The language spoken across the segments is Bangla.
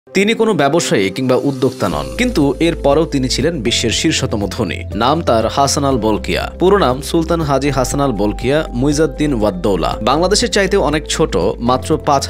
তিনি কোনো ব্যবসায়ী কিংবা উদ্যোক্তা নন, কিন্তু এরপরেও তিনি ছিলেন বিশ্বের শীর্ষতম ধনী। নাম তার হাসান আল বলকিয়া। পুরো নাম সুলতান হাজি হাসান আল বলকিয়া মুইজউদ্দিন ওয়াদ-দৌলা। বাংলাদেশের চাইতে অনেক ছোট, মাত্র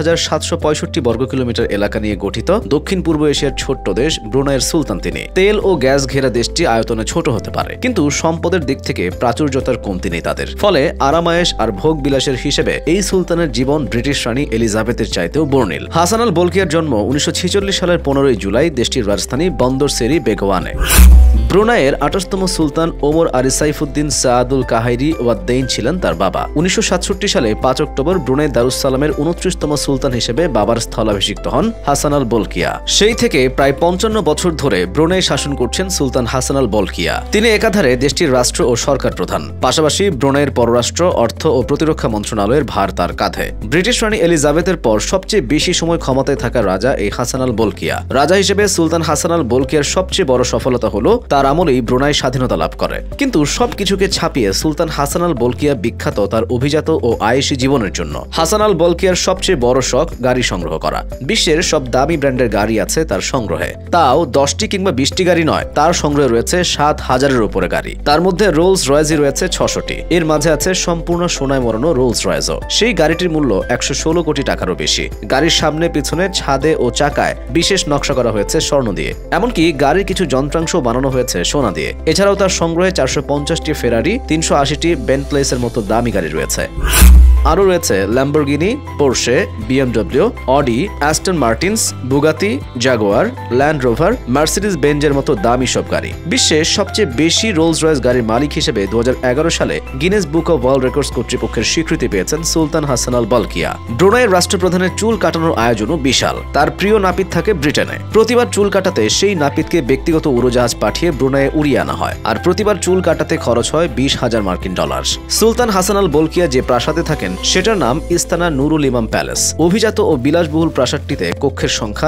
৫,৭৬৫ বর্গ কিলোমিটার এলাকা নিয়ে গঠিত দক্ষিণ পূর্ব এশিয়ার ছোট্ট দেশ ব্রুনাইয়ের সুলতান তিনি। তেল ও গ্যাস ঘেরা দেশটি আয়তনে ছোট হতে পারে, কিন্তু সম্পদের দিক থেকে প্রাচুর্যতার কমতি নেই তাদের। ফলে আরামায়েশ আর ভোগ বিলাসের হিসেবে এই সুলতানের জীবন ব্রিটিশ রানী এলিজাবেথের চাইতেও বর্ণিল। হাসান আল বলকিয়ার জন্ম ১৯৪৬ সালের ১৫ জুলাই দেশটির রাজধানী বন্দর সেরি বেগওয়ানে। ব্রুনাইয়ের ২৮তম সুলতান ওমর আলী সাইফুদ্দিন সাআদুল কাহাইরি ওয়াদ-দাইন ছিলেন তার বাবা। ১৯৬৭ সালে ৫ অক্টোবর ব্রুনাই দারুস-সালামের ২৯তম সুলতান হিসেবে বাবার স্থলাভিষিক্ত হন হাসান আল বলকিয়া। সেই থেকে প্রায় ৫৫ বছর ধরে ব্রুনাই শাসন করছেন সুলতান হাসান আল বলকিয়া। তিনি একাধারে দেশটির রাষ্ট্র ও সরকার প্রধান। পাশাপাশি ব্রুনাইয়ের পররাষ্ট্র, অর্থ ও প্রতিরক্ষা মন্ত্রণালয়ের ভার তার কাঁধে। ব্রিটিশ রানী এলিজাবেথের পর সবচেয়ে বেশি সময় ক্ষমতায় থাকা রাজা এই হাসান আল বলকিয়া। রাজা হিসেবে সুলতান হাসান আল বলকিয়ার সবচেয়ে বড় সফলতা হলো তার আমলেই ব্রুনাই স্বাধীনতা লাভ করে। কিন্তু সবকিছুকে ছাপিয়ে সুলতান হাসান আল বলকিয়া বিখ্যাত তার অভিজাত ও আয়েশি জীবনের জন্য। হাসান আল বলকিয়ার সবচেয়ে বড় শখ গাড়ি সংগ্রহ করা। বিশ্বের সব দামি ব্র্যান্ডের গাড়ি আছে তার সংগ্রহে। তাও ১০টি কিংবা ২০টি গাড়ি নয়, তার সংগ্রহে রয়েছে ৭,০০০-এর উপরে গাড়ি। তার মধ্যে রোলস রয়েসই রয়েছে ৬০০টি। এর মাঝে আছে সম্পূর্ণ সোনায় মোড়ানো রোলস রয়েসও। সেই গাড়িটির মূল্য ১১৬ কোটি টাকারও বেশি। গাড়ির সামনে, পিছনে, ছাদে ও চাকায় বিশেষ নকশা করা হয়েছে স্বর্ণ দিয়ে। এমনকি গাড়ির কিছু যন্ত্রাংশ বানানো হয়েছে সোনা দিয়ে। এছাড়াও তার সংগ্রহে ৪৫০টি ফেরারি, ৩৮০টি বেন্টলেসের মতো দামি গাড়ি রয়েছে। আরও রয়েছে Lamborghini, Porsche, BMW, Audi, Aston Martins, Bugatti, Jaguar, Land Rover, Mercedes বেঞ্জের মতো দামি সব গাড়ি। বিশ্বের সবচেয়ে বেশি রোলস রয়েস গাড়ির মালিক হিসেবে ২০১১ সালে Guinness Book of World Records কর্তৃপক্ষের স্বীকৃতি পেয়েছেন সুলতান হাসান আল বলকিয়া। ব্রুনাইয়ের রাষ্ট্রপ্রধানের চুল কাটানোর আয়োজনও বিশাল। তার প্রিয় নাপিত থাকে ব্রিটেনে। প্রতিবার চুল কাটাতে সেই নাপিতকে ব্যক্তিগত উড়োজাহাজ পাঠিয়ে ব্রুনাইয়ে উড়িয়ে আনা হয়, আর প্রতিবার চুল কাটাতে খরচ হয় ২০,০০০ মার্কিন ডলার। সুলতান হাসান আল বলকিয়া যে প্রাসাদে থাকেন সেটার নাম ইস্তানা নুরুল ইমাম প্যালেস। অভিজাত ও বিলাসবহুল প্রাসাদটিতে কক্ষের সংখ্যা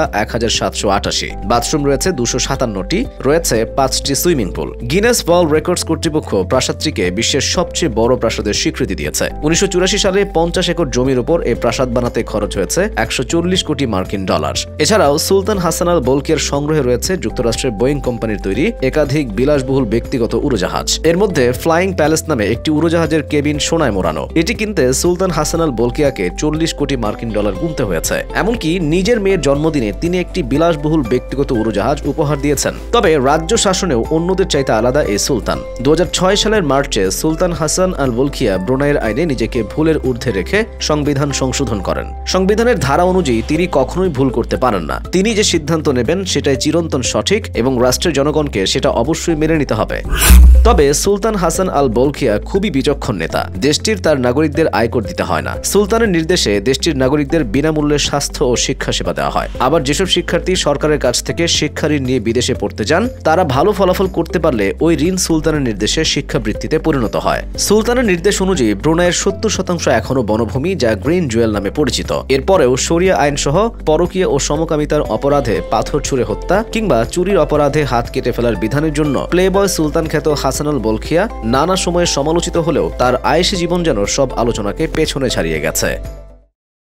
১,৭৮৮। বাথরুম রয়েছে ২৫৭টি, রয়েছে ৫টি swimming pool. Guinness World Records কর্তৃপক্ষ প্রাসাদটিকে বিশ্বের সবচেয়ে বড় প্রাসাদের স্বীকৃতি দিয়েছে। ১৯৮৪ সালে ৫০ একর জমির উপর এই প্রাসাদ বানাতে খরচ হয়েছে ১৪০ কোটি মার্কিন ডলার। এছাড়াও সুলতান হাসান আল বলকিয়ার সংগ্রহে রয়েছে যুক্তরাষ্ট্রের বোয়িং কোম্পানির তৈরি একাধিক বিলাসবহুল ব্যক্তিগত উড়োজাহাজ। এর মধ্যে ফ্লাইং প্যালেস নামে একটি উড়োজাহাজের কেবিন সোনায় মোড়ানো। এটি কিনতে সুলতান হাসান আল বলকিয়াকে ৪০ কোটি মার্কিন ডলার গুনতে হয়েছে। এমনকি নিজের মেয়ের জন্মদিনে তিনি একটি বিলাসবহুল ব্যক্তিগত উড়োজাহাজ উপহার দিয়েছেন। তবে রাজ্য শাসনেও অন্যদের চাইতে আলাদা এই সুলতান। ২০০৬ সালের মার্চে সুলতান হাসান আল বলকিয়া ব্রুনাইয়ের আইনে নিজেকে ভুলের ঊর্ধ্বে রেখে সংবিধান সংশোধন করেন। সংবিধানের ধারা অনুযায়ী তিনি কখনোই ভুল করতে পারেন না। তিনি যে সিদ্ধান্ত নেবেন সেটাই চিরন্তন সঠিক এবং রাষ্ট্রের জনগণকে সেটা অবশ্যই মেনে নিতে হবে। তবে সুলতান হাসান আল বলকিয়া খুবই বিচক্ষণ নেতা। দেশটির তার নাগরিকদের আয়কর দিতে হয় না। সুলতানের নির্দেশে দেশটির নাগরিকদের বিনামূল্যে স্বাস্থ্য ও শিক্ষা সেবা দেওয়া হয়। আবার যেসব শিক্ষার্থী সরকারের কাছ থেকে শিক্ষা ঋণ নিয়ে বিদেশে পড়তে যান, তারা ভালো ফলাফল করতে পারলে ওই ঋণ সুলতানের নির্দেশে শিক্ষাবৃত্তিতে পরিণত হয়। সুলতানের নির্দেশ অনুযায়ী ব্রুনাইয়ের ৭০% এখনও বনভূমি, যা গ্রিন জুয়েল নামে পরিচিত। এরপরেও শরিয়া আইন সহ পরকীয়া ও সমকামিতার অপরাধে পাথর ছুঁড়ে হত্যা কিংবা চুরির অপরাধে হাত কেটে ফেলার বিধানের জন্য প্লেবয় সুলতান খ্যাত হাসান আল বলকিয়া নানা সময়ে সমালোচিত হলেও তার আয়েশি জীবন যেন সব আলোচনাকে পেছনে ছাড়িয়ে গেছে।